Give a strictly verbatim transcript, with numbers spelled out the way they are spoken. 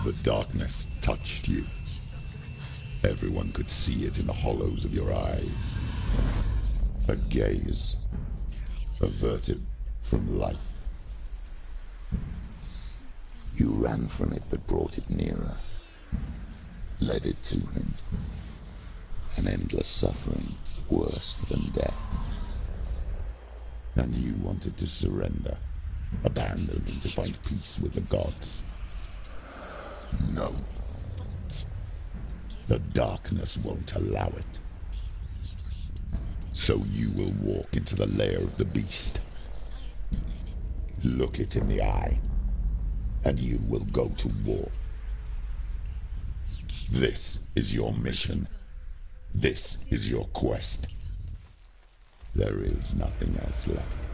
The darkness touched you. Everyone could see it in the hollows of your eyes. A gaze averted from life. You ran from it but brought it nearer. Led it to him. An endless suffering worse than death. And you wanted to surrender, abandon and to find peace with the gods. No. The darkness won't allow it. So you will walk into the lair of the beast. Look it in the eye, and you will go to war. This is your mission. This is your quest. There is nothing else left.